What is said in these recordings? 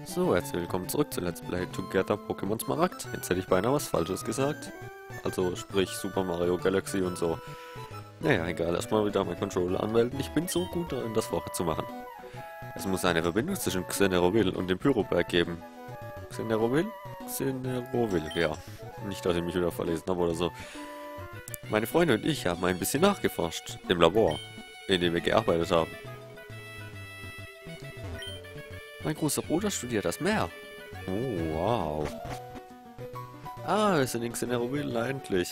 So, herzlich willkommen zurück zu Let's Play Together Pokémon Smaragd. Jetzt hätte ich beinahe was Falsches gesagt. Also sprich Super Mario Galaxy und so. Naja, egal. Erstmal wieder mein Controller anmelden. Ich bin so gut darin, das Woche zu machen. Es muss eine Verbindung zwischen Xeneroville und dem Pyroberg geben. Xeneroville? Xeneroville, ja. Nicht, dass ich mich wieder verlesen habe oder so. Meine Freunde und ich haben ein bisschen nachgeforscht. Im Labor, in dem wir gearbeitet haben. Mein großer Bruder studiert das Meer. Oh, wow. Ah, wir sind in Xeneroville, endlich.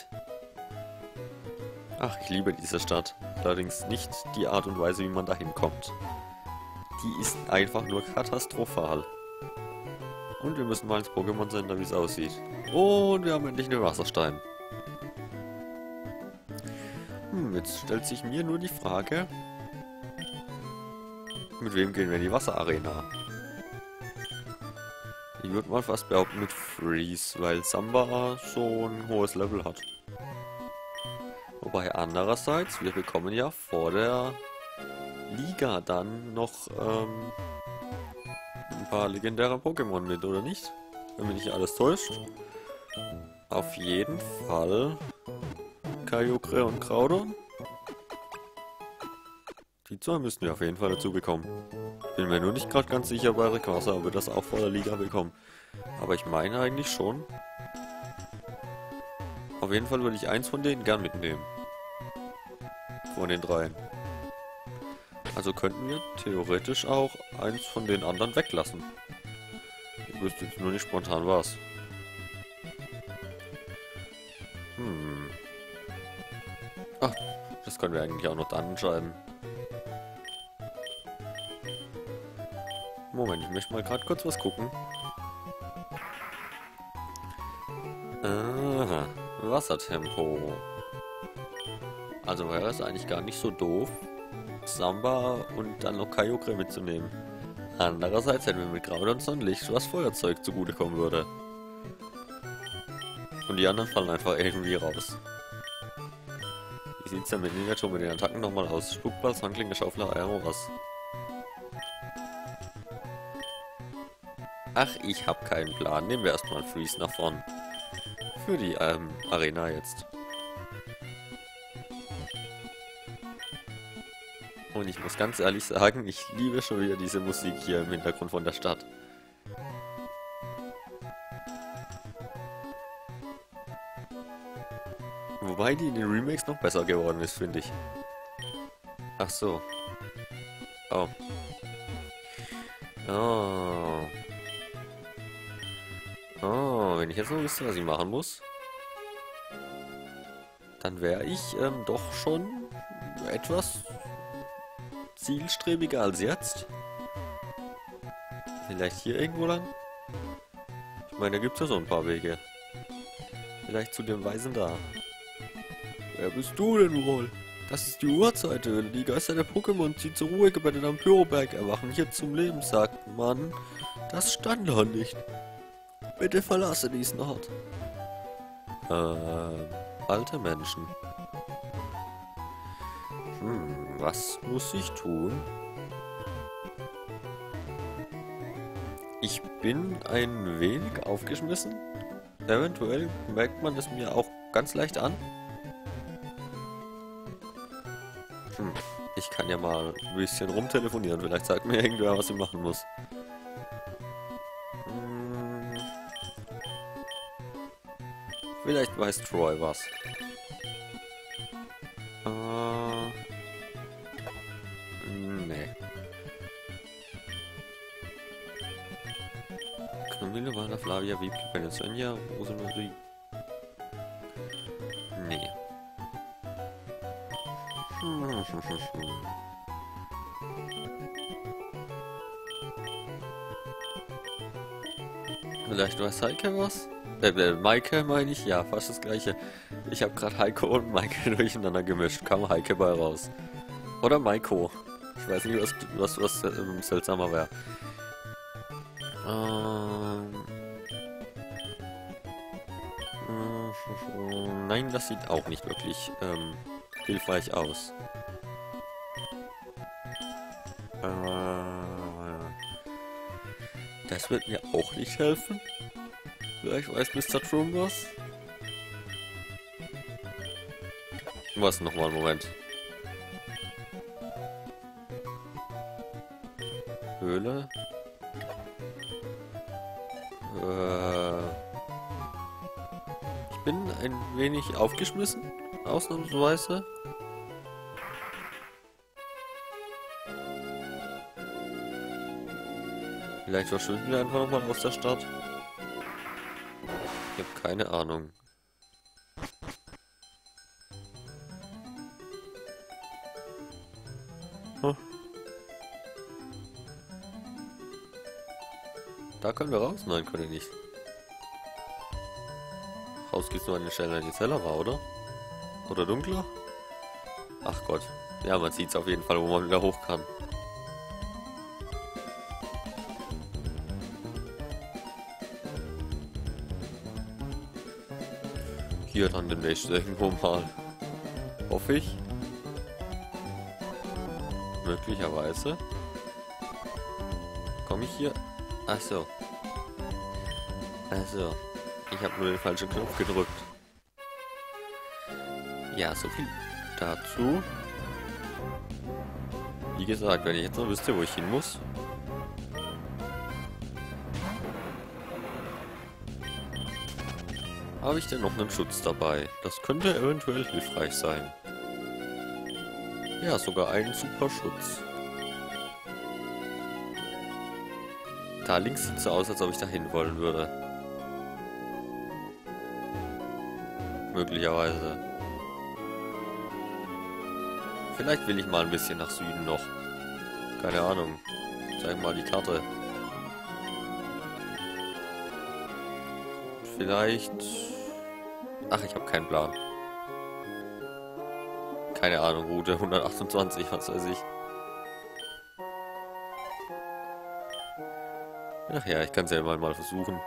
Ach, ich liebe diese Stadt. Allerdings nicht die Art und Weise, wie man dahin kommt. Die ist einfach nur katastrophal. Und wir müssen mal ins Pokémon Center, wie es aussieht. Und wir haben endlich einen Wasserstein. Jetzt stellt sich mir nur die Frage, mit wem gehen wir in die Wasserarena? Ich würde mal fast behaupten mit Freeze, weil Samba so ein hohes Level hat. Wobei andererseits, wir bekommen ja vor der Liga dann noch ein paar legendäre Pokémon mit, oder nicht? Wenn mich nicht alles täuscht. Auf jeden Fall Kyogre und Groudon. Die zwei müssten wir auf jeden Fall dazu bekommen. Bin mir nur nicht gerade ganz sicher bei Rayquaza, ob wir das auch vor der Liga bekommen. Aber ich meine eigentlich schon. Auf jeden Fall würde ich eins von denen gern mitnehmen. Von den dreien. Also könnten wir theoretisch auch eins von den anderen weglassen. Ich wüsste jetzt nur nicht spontan was. Ach, das können wir eigentlich auch noch dann entscheiden. Moment, ich möchte mal gerade kurz was gucken. Aha, Wassertempo. Also wäre es eigentlich gar nicht so doof, Samba und dann noch Kyogre mitzunehmen. Andererseits hätten wir mit Groudon Sonnenlicht, was Feuerzeug zugutekommen würde. Und die anderen fallen einfach irgendwie raus. Wie sieht's denn mit Ninjato mit den Attacken nochmal aus? Spuckball, Handklinge, Schaufler, Aero, was? Ach, ich habe keinen Plan. Nehmen wir erstmal Freeze nach vorn. Für die Arena jetzt. Und ich muss ganz ehrlich sagen, ich liebe schon wieder diese Musik hier im Hintergrund von der Stadt. Wobei die in den Remakes noch besser geworden ist, finde ich. Ach so. Oh. Oh. Oh, wenn ich jetzt noch wüsste, was ich machen muss, dann wäre ich doch schon etwas zielstrebiger als jetzt. Vielleicht hier irgendwo lang? Ich meine, da gibt es ja so ein paar Wege. Vielleicht zu dem Weisen da. Wer bist du denn wohl? Das ist die Uhrzeit. Die Geister der Pokémon, die zur Ruhe gebettet am Pyroberg erwachen hier zum Leben, sagt man. Das stand doch nicht. Bitte verlasse diesen Ort. Alte Menschen. Was muss ich tun? Ich bin ein wenig aufgeschmissen. Eventuell merkt man es mir auch ganz leicht an. Ich kann ja mal ein bisschen rumtelefonieren. Vielleicht sagt mir irgendwer, was ich machen muss. Vielleicht weiß Troy was. Nee. Camille, Wanda, Flavia, Wiebke, Penezonia, Rosemarie. Nee. Vielleicht weiß Heike was? Maike meine ich, ja, fast das gleiche. Ich habe gerade Heiko und Maike durcheinander gemischt. Kam Heike bei raus. Oder Maiko. Ich weiß nicht, was seltsamer wäre. Nein, das sieht auch nicht wirklich hilfreich aus. Da Das wird mir auch nicht helfen. Vielleicht weiß Mr. Troom was. Was nochmal, Moment. Höhle. Ich bin ein wenig aufgeschmissen, ausnahmsweise. Vielleicht verschwinden wir einfach nochmal aus der Stadt. Ich habe keine Ahnung. Hm. Da können wir raus? Nein, können wir nicht. Raus geht's nur an den Stellen, die heller war, oder? Oder dunkler? Ach Gott. Ja, man sieht's auf jeden Fall, wo man wieder hoch kann. Hier dann demnächst irgendwo mal. Hoffe ich. Möglicherweise. Komme ich hier? Achso. Also. Ich habe nur den falschen Knopf gedrückt. Ja, so viel dazu. Wie gesagt, wenn ich jetzt noch wüsste, wo ich hin muss. Habe ich denn noch einen Schutz dabei? Das könnte eventuell hilfreich sein. Ja, sogar einen super Schutz. Da links sieht so aus, als ob ich dahin wollen würde. Möglicherweise. Vielleicht will ich mal ein bisschen nach Süden noch. Keine Ahnung. Zeig mal die Karte. Vielleicht... Ach, ich habe keinen Plan. Keine Ahnung, Route 128, was weiß ich. Ach ja, ich kann es ja mal versuchen.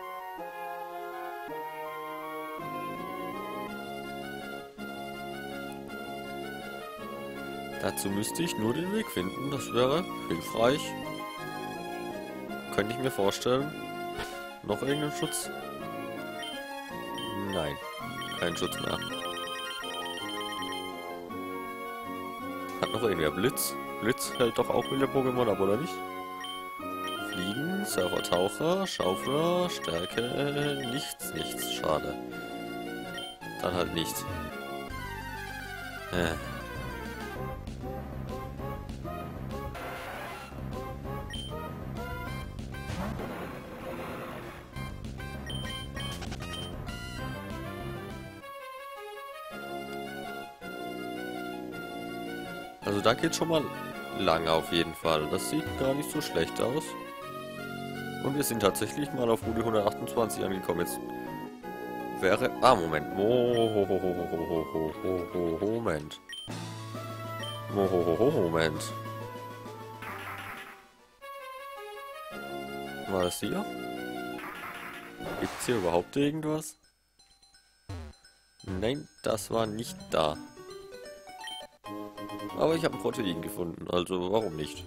Dazu müsste ich nur den Weg finden, das wäre hilfreich. Könnte ich mir vorstellen. Noch irgendeinen Schutz? Nein, kein Schutz mehr. Hat noch irgendwer Blitz? Blitz hält doch auch mit der Pokémon ab, oder nicht? Fliegen, Surfer, Taucher, Schaufler, Stärke, nichts, schade. Dann halt nicht. Also da geht schon mal lange auf jeden Fall. Das sieht gar nicht so schlecht aus. Und wir sind tatsächlich mal auf Route 128 angekommen. Jetzt wäre... Ah, Moment. Moment. Moment. War das hier? Gibt's hier überhaupt irgendwas? Nein, das war nicht da. Aber ich habe ein Protein gefunden, also warum nicht?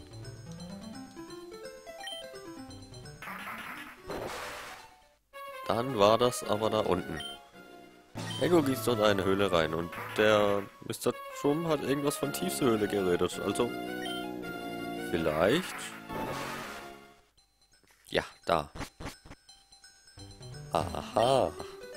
Dann war das aber da unten. Ego gießt dort eine Höhle rein und der Mr. Troom hat irgendwas von tiefste Höhle geredet. Also vielleicht... Ja, da. Aha.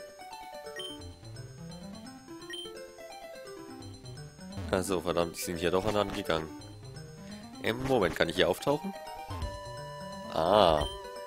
Also verdammt, die sind hier doch aneinander gegangen. Im Moment, kann ich hier auftauchen? Ah.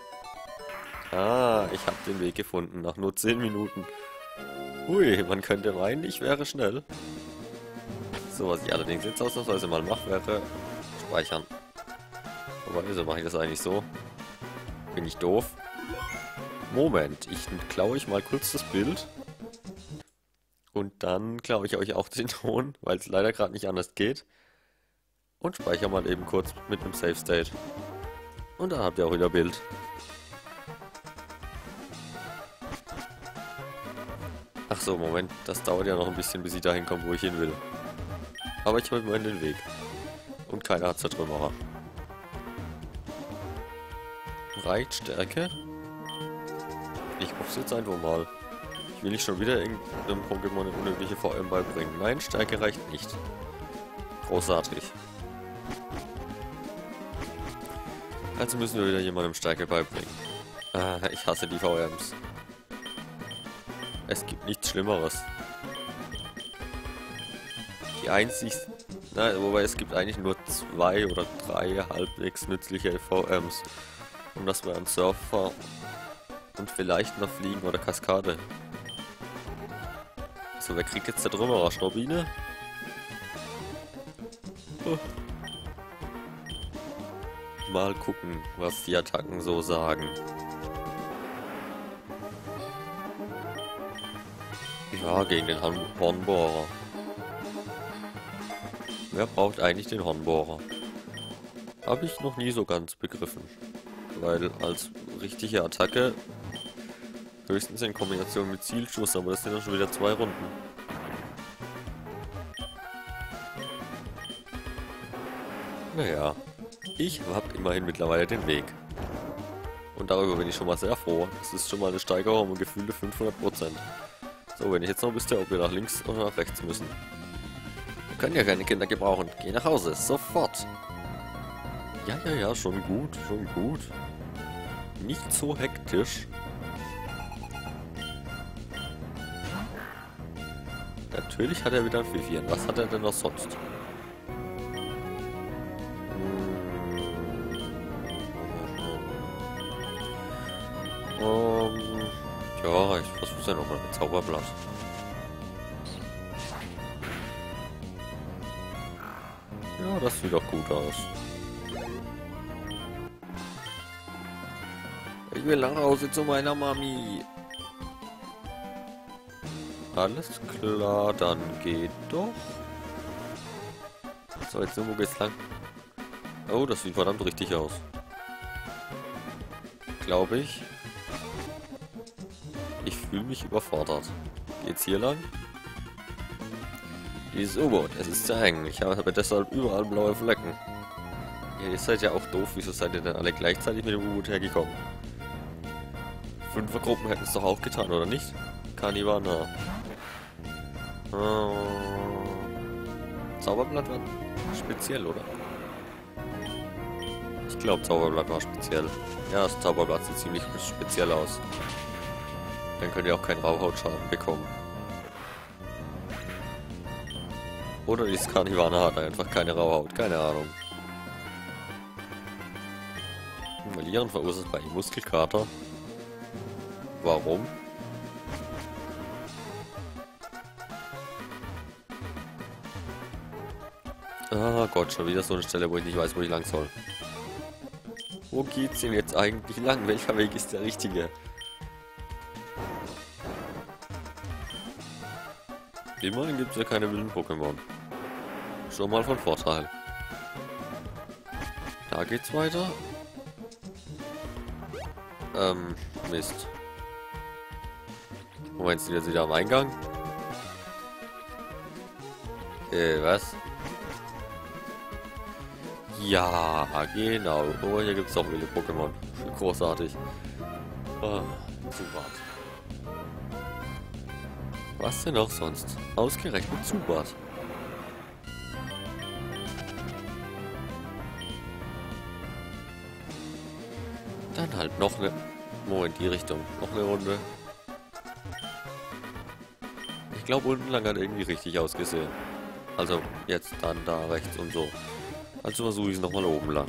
Ah, ich habe den Weg gefunden, nach nur 10 Minuten. Hui, man könnte meinen, ich wäre schnell. So, was ich allerdings jetzt ausnahmsweise mal mache, wäre speichern. Aber wieso mache ich das eigentlich so? Bin ich doof? Moment, ich klaue ich mal kurz das Bild. Und dann klaue ich euch auch den Ton, weil es leider gerade nicht anders geht. Und speichere mal eben kurz mit einem Save State. Und dann habt ihr auch wieder Bild. Ach so, Moment, das dauert ja noch ein bisschen, bis ich dahin komme, wo ich hin will. Aber ich habe immerhin den Weg. Und keiner hat Zertrümmerer. Reicht Stärke? Ich hoffe es jetzt einfach mal. Ich will nicht schon wieder irgendeinem Pokémon eine unnötige VM beibringen. Nein, Stärke reicht nicht. Großartig. Also müssen wir wieder jemandem Stärke beibringen. Ich hasse die VMs. Es gibt nichts Schlimmeres. Die einzigsten... Nein, wobei es gibt eigentlich nur 2 oder 3 halbwegs nützliche VMs. Und das wären Surfer und vielleicht noch Fliegen oder Kaskade. So, wer kriegt jetzt da drüber? Schraubine? Oh. Mal gucken, was die Attacken so sagen. Ja, gegen den Hornbohrer. Wer braucht eigentlich den Hornbohrer? Habe ich noch nie so ganz begriffen. Weil als richtige Attacke höchstens in Kombination mit Zielschuss, aber das sind dann schon wieder 2 Runden. Naja, ich habe immerhin mittlerweile den Weg. Und darüber bin ich schon mal sehr froh. Das ist schon mal eine Steigerung um gefühlte 500%. So, wenn ich jetzt noch wüsste, ob wir nach links oder nach rechts müssen. Wir können ja keine Kinder gebrauchen. Geh nach Hause, sofort. Ja, schon gut, schon gut. Nicht so hektisch. Natürlich hat er wieder ein Pfiffchen. Was hat er denn noch sonst? Ja, ich versuch's ja nochmal mit Zauberblatt. Ja, das sieht doch gut aus. Ich will nach Hause zu meiner Mami. Alles klar, dann geht doch. So, jetzt wo geht's lang? Oh, das sieht verdammt richtig aus. Glaube ich. Ich fühle mich überfordert. Geht's hier lang? Dieses U-Boot, es ist zu hängen. Ich habe deshalb überall blaue Flecken. Ja, ihr seid ja auch doof. Wieso seid ihr denn alle gleichzeitig mit dem U-Boot hergekommen? 5er-Gruppen hätten es doch auch getan, oder nicht? Kanivana. Zauberblatt war speziell, oder? Ich glaube, Zauberblatt war speziell. Ja, das Zauberblatt sieht ziemlich speziell aus. Dann könnt ihr auch keinen Rauchhautschaden bekommen. Oder dieses Kanivana hat einfach keine Rauhaut, keine Ahnung. Verlieren verursacht bei ihm Muskelkater. Warum? Ah Gott, schon wieder so eine Stelle, wo ich nicht weiß, wo ich lang soll. Wo geht's denn jetzt eigentlich lang? Welcher Weg ist der richtige? Immerhin gibt es ja keine wilden Pokémon. Schon mal von Vorteil. Da geht's weiter. Mist. Moment, sind wir jetzt wieder am Eingang? Was? Ja, genau. Oh, hier gibt es auch wilde Pokémon. Großartig. Oh, Zubat. Was denn auch sonst? Ausgerechnet Zubat. Dann halt noch eine... Moment, die Richtung. Noch eine Runde. Ich glaube, unten lang hat irgendwie richtig ausgesehen. Also, jetzt, dann, da, rechts und so. Also versuche ich es nochmal oben lang.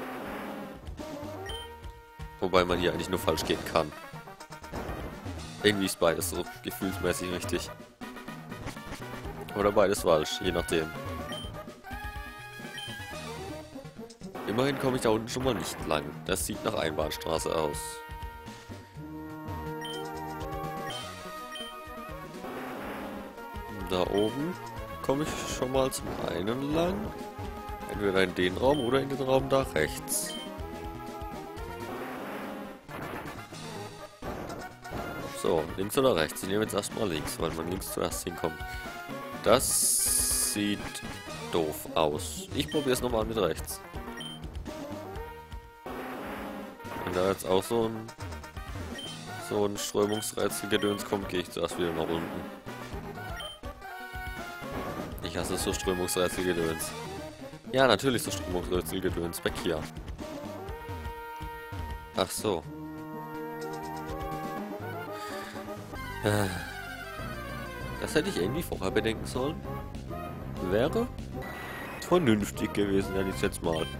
Wobei man hier eigentlich nur falsch gehen kann. Irgendwie ist beides so gefühlsmäßig richtig. Oder beides falsch, je nachdem. Immerhin komme ich da unten schon mal nicht lang. Das sieht nach Einbahnstraße aus. Da oben komme ich schon mal zum einen lang. Entweder in den Raum oder in den Raum da rechts. So, links oder rechts? Ich nehme jetzt erstmal links, weil man links zuerst hinkommt. Das sieht doof aus. Ich probiere es nochmal mit rechts. Wenn da jetzt auch so ein Strömungsrätselgedöns kommt, gehe ich zuerst wieder nach unten. Ich hasse so Strömungsrätselgedöns. Ja, natürlich so Strömungsrätselgedöns. Weg hier. Ach so. Das hätte ich irgendwie vorher bedenken sollen. Wäre vernünftig gewesen, nenne ich es jetzt mal.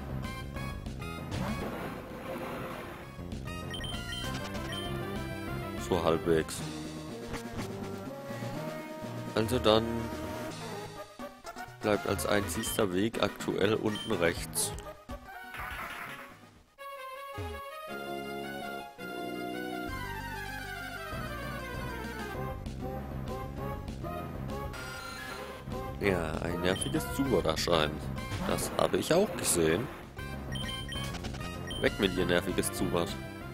So halbwegs. Also dann bleibt als einzigster Weg aktuell unten rechts. Ja, ein nerviges Zuwort erscheint. Das habe ich auch gesehen. Weg mit dir, nerviges Zuwort.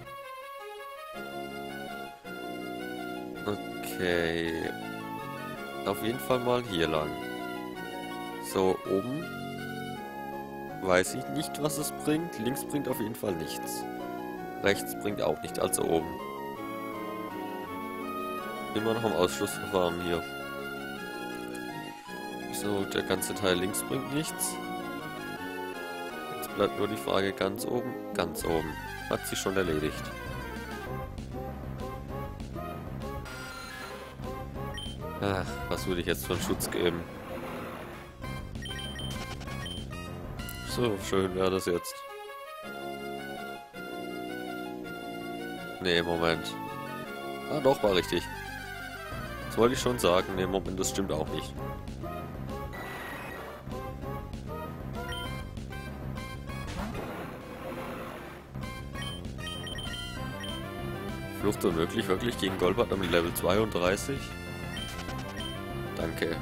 Okay. Auf jeden Fall mal hier lang. So, oben weiß ich nicht, was es bringt. Links bringt auf jeden Fall nichts. Rechts bringt auch nicht, also oben. Immer noch im Ausschlussverfahren hier. So, der ganze Teil links bringt nichts. Jetzt bleibt nur die Frage ganz oben. Ganz oben. Hat sich schon erledigt. Ach, was würde ich jetzt für einen Schutz geben? So, schön wäre das jetzt. Nee, Moment. Ah, doch, war richtig. Das wollte ich schon sagen. Nee, Moment, das stimmt auch nicht. Flucht unmöglich, wirklich gegen Golbert mit Level 32? Danke.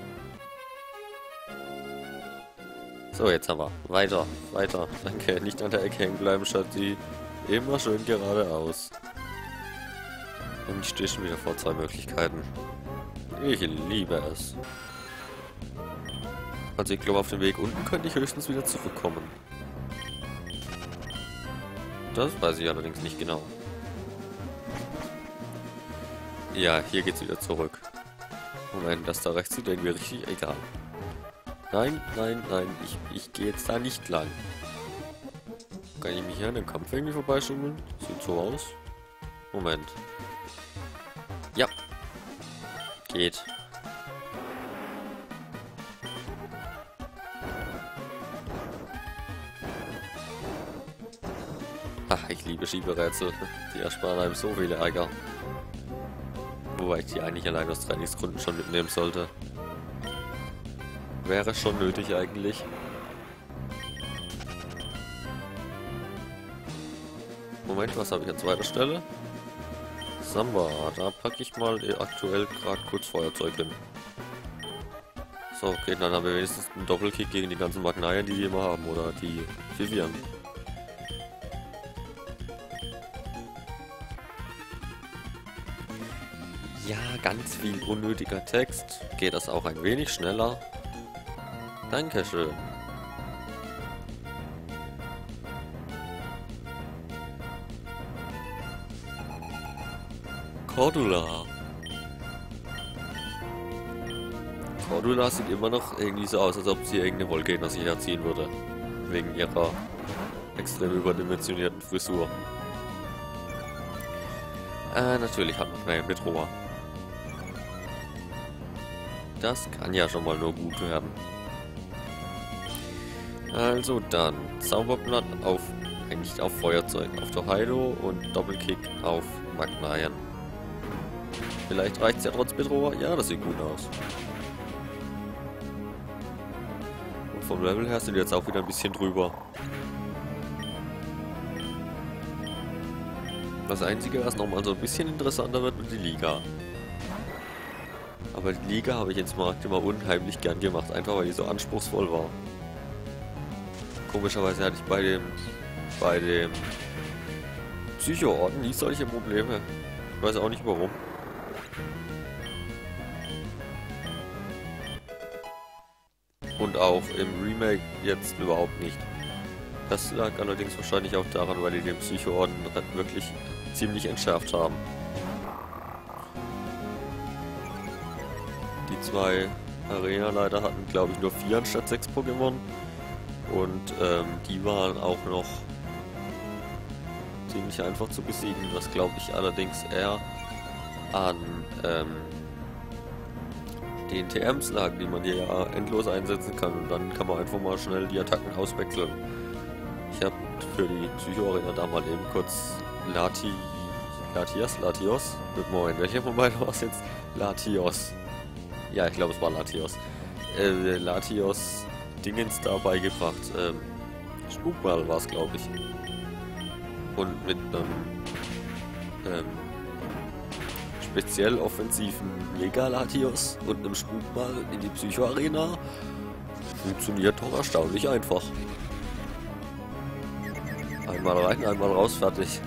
So, jetzt haben wir. Weiter, weiter. Danke, nicht an der Ecke hängen bleiben, Schatzi. Immer schön geradeaus. Und ich stehe schon wieder vor zwei Möglichkeiten. Ich liebe es. Also ich glaube, auf dem Weg unten könnte ich höchstens wieder zurückkommen. Das weiß ich allerdings nicht genau. Ja, hier geht's wieder zurück. Moment, das da rechts sieht irgendwie richtig egal. Nein, nein, nein, ich gehe jetzt da nicht lang. Kann ich mich hier an dem Kampf irgendwie vorbeischummeln? Sieht so aus. Moment. Ja. Geht. Ach, ich liebe Schieberätsel. Die ersparen einem so viele Ärger. Wobei ich die eigentlich allein aus Trainingsgründen schon mitnehmen sollte. Wäre schon nötig eigentlich. Moment, was habe ich an zweiter Stelle? Samba, da packe ich mal aktuell gerade kurz Feuerzeug hin. So, okay, dann haben wir wenigstens einen Doppelkick gegen die ganzen Magnaien, die immer haben, oder die Vivian. Ja, ganz viel unnötiger Text. Geht das auch ein wenig schneller? Dankeschön. Cordula. Cordula sieht immer noch irgendwie so aus, als ob sie irgendeine Wolke hinter sich herziehen würde. Wegen ihrer extrem überdimensionierten Frisur. Natürlich hat man eine Bedrohung. Das kann ja schon mal nur gut werden. Also dann, Zauberblatt auf, eigentlich auf Feuerzeug, auf Tornado und Doppelkick auf Magnaien. Vielleicht reicht es ja trotz Bedroher. Ja, das sieht gut aus. Und vom Level her sind wir jetzt auch wieder ein bisschen drüber. Das Einzige, was nochmal so ein bisschen interessanter wird, wird die Liga. Aber die Liga habe ich jetzt Markt immer unheimlich gern gemacht, einfach weil die so anspruchsvoll war. Komischerweise hatte ich bei dem Psycho-Orden nie solche Probleme. Ich weiß auch nicht warum. Und auch im Remake jetzt überhaupt nicht. Das lag allerdings wahrscheinlich auch daran, weil die den Psycho-Orden wirklich ziemlich entschärft haben. Die zwei Arena-Leiter hatten, glaube ich, nur 4 anstatt 6 Pokémon. Und die waren auch noch ziemlich einfach zu besiegen, was glaube ich allerdings eher an den TMs lag, die man hier ja endlos einsetzen kann, und dann kann man einfach mal schnell die Attacken auswechseln. Ich habe für die Psycho-Arena da mal eben kurz Latios? Moment, welcher von beiden war es jetzt? Latios. Ja, ich glaube es war Latios. Latios Dingens da beigebracht. Spukball war es, glaube ich. Und mit einem speziell offensiven Mega-Latios und einem Spukball in die Psycho-Arena funktioniert doch erstaunlich einfach. Einmal rein, einmal raus, fertig.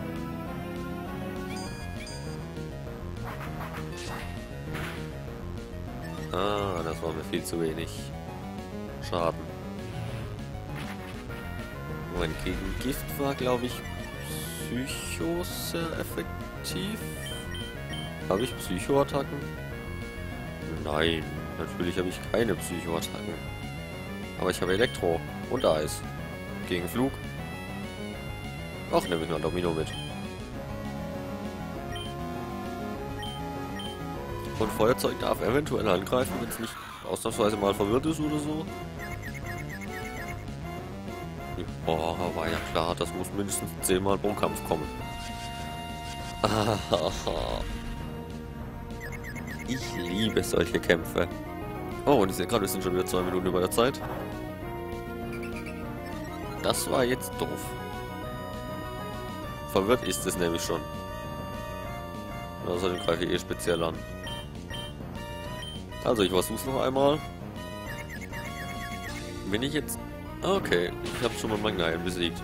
Ah, das war mir viel zu wenig Schaden. Moment, gegen Gift war, glaube ich, Psycho sehr effektiv. Habe ich Psycho-Attacken? Nein, natürlich habe ich keine Psycho-Attacken. Aber ich habe Elektro und Eis. Gegen Flug? Ach, nehme ich mal Domino mit. Und Feuerzeug darf eventuell angreifen, wenn es nicht ausnahmsweise mal verwirrt ist oder so. Boah, war ja klar, das muss mindestens 10-mal pro Kampf kommen. Ich liebe solche Kämpfe. Oh, und ich sehe gerade, wir sind schon wieder 2 Minuten über der Zeit. Das war jetzt doof. Verwirrt ist es nämlich schon. Außerdem greife ich speziell an. Also, ich versuch's noch einmal. Wenn ich jetzt... Okay, ich habe schon mal Magnaien besiegt.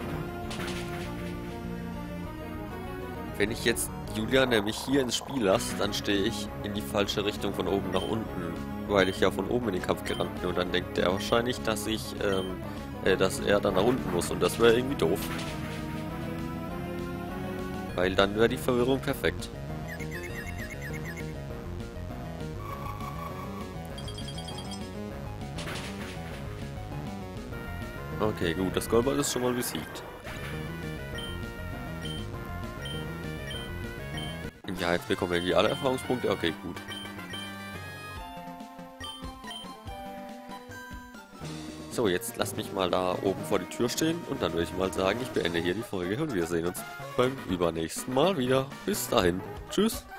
Wenn ich jetzt Julia nämlich hier ins Spiel lasse, dann stehe ich in die falsche Richtung von oben nach unten, weil ich ja von oben in den Kampf gerannt bin, und dann denkt er wahrscheinlich, dass dass er dann nach unten muss, und das wäre irgendwie doof. Weil dann wäre die Verwirrung perfekt. Okay, gut, das Goldball ist schon mal besiegt. Ja, jetzt bekommen wir irgendwie alle Erfahrungspunkte. Okay, gut. So, jetzt lasst mich mal da oben vor die Tür stehen, und dann würde ich mal sagen, ich beende hier die Folge und wir sehen uns beim übernächsten Mal wieder. Bis dahin. Tschüss.